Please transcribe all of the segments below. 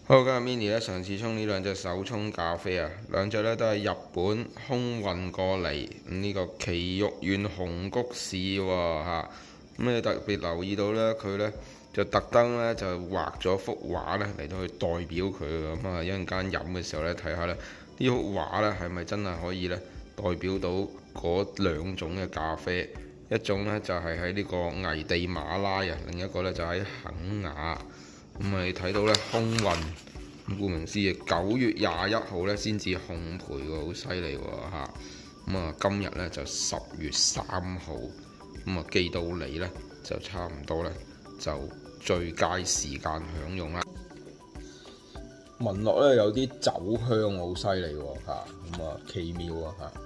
好，今日 Mini 咧嘗試沖呢兩隻手沖咖啡啊，兩隻咧都係日本空運過嚟，呢個埼玉縣熊谷市喎嚇。咁你特別留意到咧，佢咧就特登咧就畫咗幅畫咧嚟到去代表佢咁啊，一陣間飲嘅時候咧睇下咧，呢幅畫咧係咪真係可以咧代表到嗰兩種嘅咖啡？一種咧就係喺呢個危地馬拉啊，另一個咧就喺肯亞。咁你睇到咧空運，咁顧名思義，9月21號咧先至烘焙喎，好犀利喎嚇。咁啊，今日咧就10月3號，咁啊寄到嚟咧就差唔多咧就最佳時間享用啦。聞落咧有啲酒香，好犀利喎嚇，咁啊奇妙啊嚇。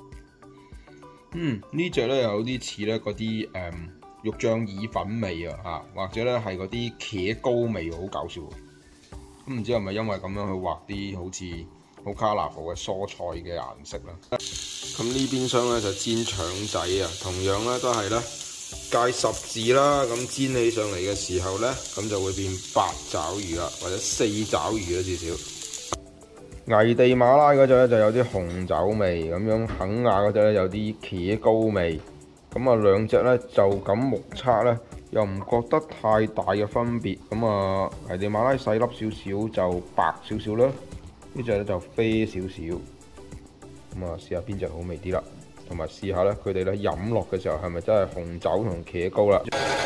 呢隻咧有啲似咧嗰啲肉醬意粉味啊嚇，或者咧係嗰啲茄膏味，好搞笑。咁唔知係咪因為咁樣去畫啲好似好 colourful 嘅蔬菜嘅顏色啦？咁呢邊廂咧就煎腸仔啊，同樣咧都係咧界十字啦，咁煎起上嚟嘅時候咧，咁就會變八爪魚啦，或者四爪魚啦至少。危地馬拉嗰隻咧就有啲紅酒味，咁樣肯亞嗰隻咧有啲茄膏味。咁啊兩隻咧就咁目測咧，又唔覺得太大嘅分別。咁啊危地馬拉細粒少少就白少少啦，呢隻咧就啡少少。咁啊試下邊隻好味啲啦，同埋試下咧佢哋咧飲落嘅時候係咪真係紅酒同茄膏啦？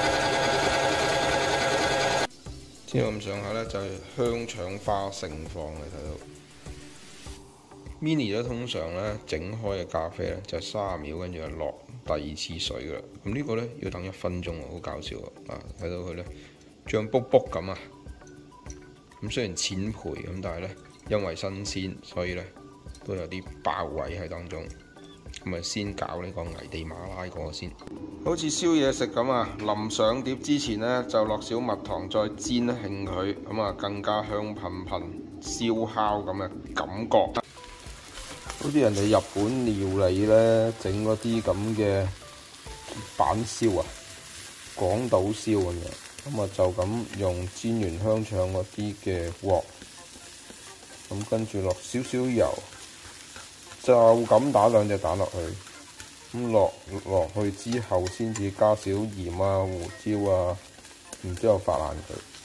之後咁上下咧就係香腸花盛放，你睇到。Mini 咧通常咧整開嘅咖啡咧就30秒，跟住就落第二次水噶啦。咁呢個咧要等1分鐘喎，好搞笑啊！睇到佢咧脹卜卜咁啊。咁雖然淺焙咁，但係咧因為新鮮，所以咧都有啲爆位喺當中。咁啊先搞呢個危地馬拉嗰個先，好似燒嘢食咁啊！臨上碟之前咧就落少蜜糖，再煎興佢，咁啊更加香噴噴燒烤咁嘅感覺。好似人哋日本料理咧整嗰啲咁嘅板燒啊、廣島燒咁樣，咁啊就咁用煎完香腸嗰啲嘅鑊，咁跟住落少少油，就咁打2隻蛋落去，咁落去之後先至加少鹽啊、胡椒啊，然之後發爛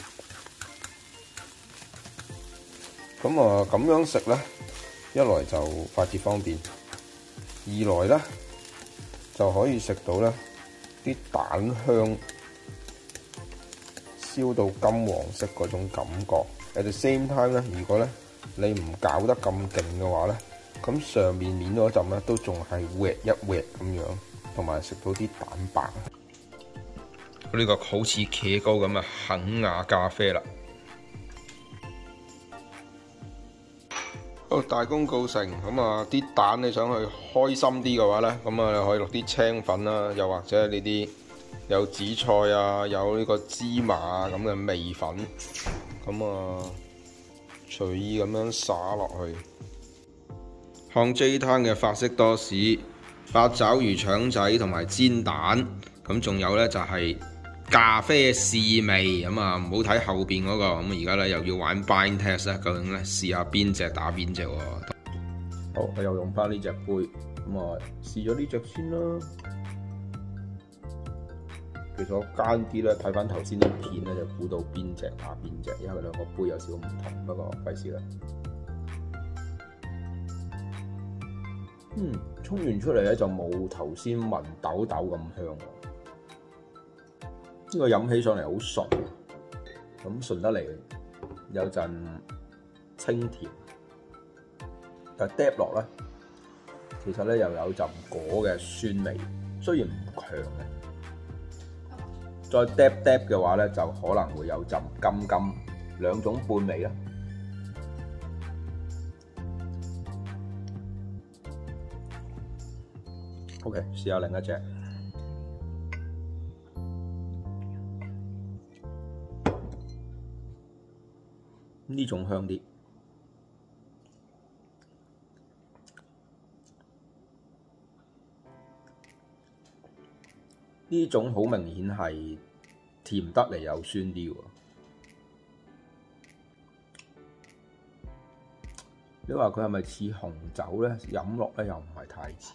佢。咁啊咁樣食咧。一來就快捷方便，二來咧就可以食到咧啲蛋香燒到金黃色嗰種感覺。At the same time 咧，如果咧你唔搞得咁勁嘅話咧，咁上面面嗰陣咧都仲係滑一滑咁樣，同埋食到啲蛋白。呢個好似茄膏咁嘅肯亞咖啡啦。好，大功告成，咁啊啲蛋你想去開心啲嘅話咧，咁啊可以落啲青粉啦，又或者呢啲有紫菜啊，有呢個芝麻啊咁嘅味粉，咁啊隨意咁樣灑落去。康 J 攤嘅法式多士、八爪魚腸仔同埋煎蛋，咁仲有咧就係咖啡試味，咁啊唔好睇後邊嗰個，咁而家咧又要玩 blind test 啦，究竟咧試下邊隻打邊隻喎？好，我又用翻呢隻杯，咁啊試咗呢隻先啦。其實我奸啲咧，睇翻頭先啲片咧就估到邊隻打邊隻，因為兩個杯有少少唔同，不過費事啦。沖完出嚟咧就冇頭先聞豆豆咁香喎。呢個飲起上嚟好順，咁順得嚟有陣清甜，但係嗒落咧，其實咧又有陣果嘅酸味，雖然唔強嘅，再嗒嗒嘅話咧就可能會有陣甘甘兩種半味啦。OK， 試下另一隻。呢種香啲，呢種好明顯係甜得嚟又酸啲喎。 你話佢係咪似紅酒咧？飲落咧又唔係太似。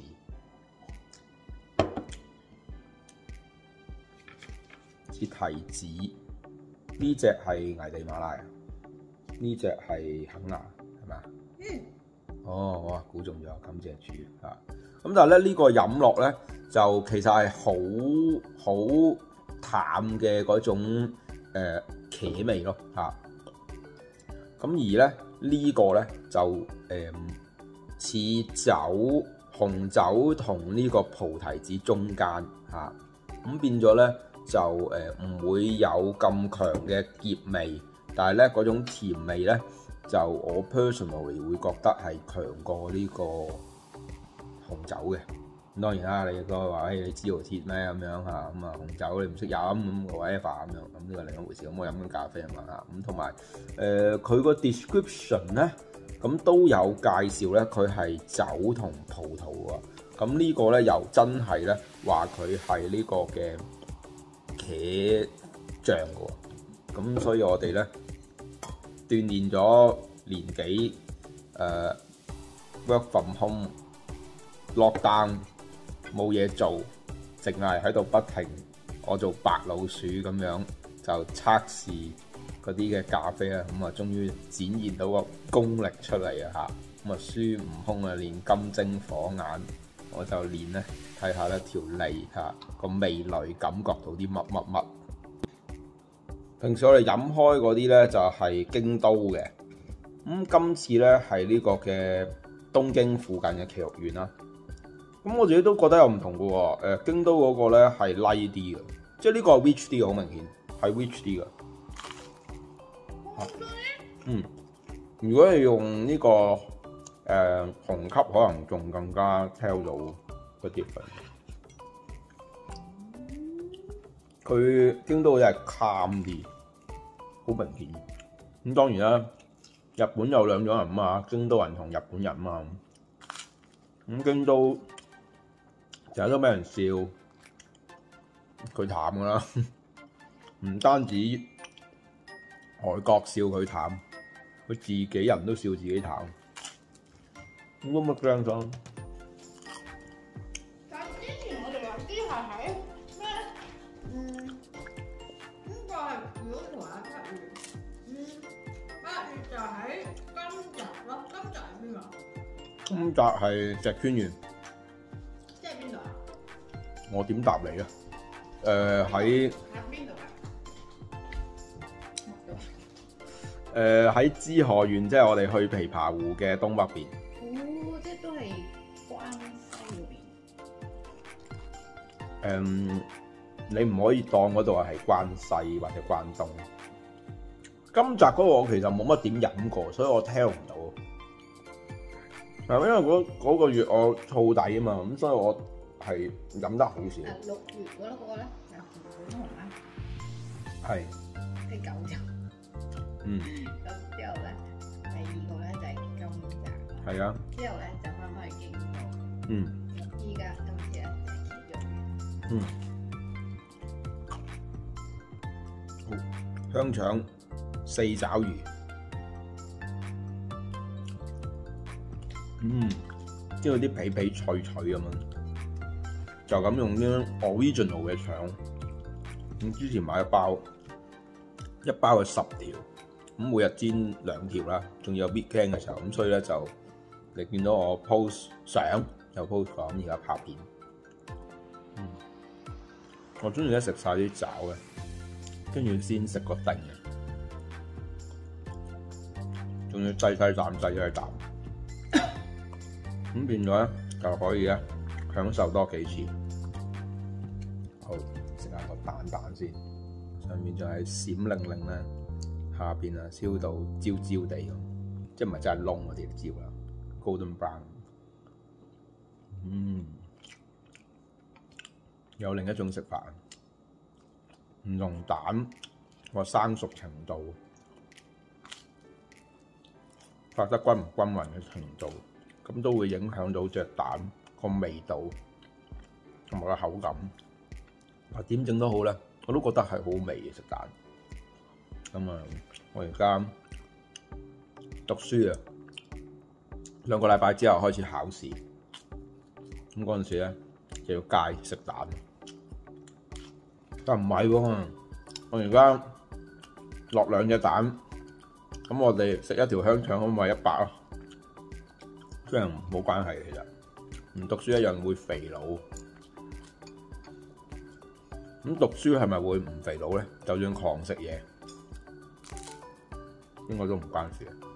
似提子，呢隻係危地馬拉啊，呢隻係肯亞，係咪啊？哦，哇，估中咗，感謝主啊！咁但係咧呢個飲落咧就其實係好淡嘅嗰種茄味咯嚇。咁而咧呢個咧就似紅酒同呢個葡提子中間嚇，咁變咗咧就唔會有咁強嘅澀味，但係咧嗰種甜味咧就我 personally 會覺得係強過呢個紅酒嘅。咁當然啦，你都話你知道鐵咩咁樣嚇，咁啊紅酒你唔識飲咁whatever咁樣，咁呢個另一回事。咁我飲緊咖啡啊嘛嚇，咁同埋佢個 description 咧，咁都有介紹咧，佢係酒同葡萄喎。咁呢個咧又真係咧話佢係呢個嘅茄醬嘅喎。咁所以我哋咧鍛鍊咗年幾work from home lock down 冇嘢做，淨係喺度不停我做白老鼠咁樣就測試嗰啲嘅咖啡啊，咁啊終於展現到個功力出嚟啊嚇！咁啊孫悟空啊練金睛火眼，我就練咧睇下咧條脷嚇個味蕾感覺到啲乜乜乜。平時我哋飲開嗰啲咧就係京都嘅，咁今次咧係呢個嘅東京附近嘅埼玉縣啦。咁我自己都覺得有唔同嘅喎，京都嗰個咧係 light 啲嘅，即係呢個係 rich 啲嘅，好明顯係 rich 啲嘅。如果你用呢個紅級，可能仲更加 tell 到個 difference。佢京都嗰啲係 calm 啲，好明顯。咁當然啦，日本有兩種人嘛，京都人同日本人嘛。咁京都成日都俾人笑佢淡噶啦，唔單止外國笑佢淡，佢自己人都笑自己淡，咁乜驚咗？ 但之前我哋話啲係喺咩？呢個係如果同阿7月，8月就喺金澤咯。金澤係邊啊？ 金澤係石川縣。 即係邊度啊？ 我點答你啊？喺邊度啊？ 喺滋賀縣，即係我哋去琵琶湖嘅東北邊。 哦，即係都係關西嗰邊。你唔可以當嗰度係關西或者關東。金澤嗰個我其實冇乜點飲過，所以我 tell 唔到。因為嗰個月我燥底啊嘛，咁所以我係飲得好少。 6月嗰個咧有紅紅啦， 係啲狗酒。咁之後咧，第二個咧就係金澤。係啊。之後咧就翻去京都。依家今次咧就係埼玉。 香腸四爪魚。知道啲皮皮脆脆咁樣，就咁用啲 original 嘅腸。咁之前買一包係10條，咁每日煎2條啦，仲有 weekend 嘅時候，咁所以咧就你見到我 post 相又 post 講，而家拍片。我中意咧食晒啲爪嘅，跟住先食個定嘅，仲要細啖細啖。咁變咗咧就可以咧享受多幾次。好，食下個蛋先，上面就係閃靈靈咧，下邊啊燒到焦焦地咁，即係唔係真係燶嗰啲焦啦 ，golden brown。有另一種食法，唔同蛋個生熟程度，發得均唔均勻嘅程度。咁都會影響到隻蛋個味道同埋個口感。點整都好咧，我都覺得係好味嘅食蛋。咁啊，我而家讀書啊， 2個禮拜之後開始考試，咁嗰陣時咧就要戒食蛋。但唔係喎，我而家落2隻蛋，咁我哋食一條香腸可唔可以100咯？雖然冇關係，其實唔讀書一樣會肥佬。咁讀書係咪會唔肥佬咧？就算狂食嘢，應該都唔關事。